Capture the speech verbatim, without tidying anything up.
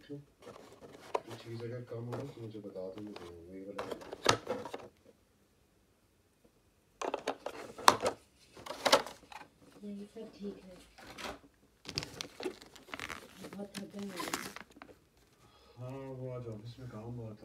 देख लो, ये चीज़ अगर कम हो तो मुझे बता दो, मैं ये वाला नहीं सब ठीक है, बहुत थक गई हूँ। हाँ वो आज ऑफिस में काम बहुत था।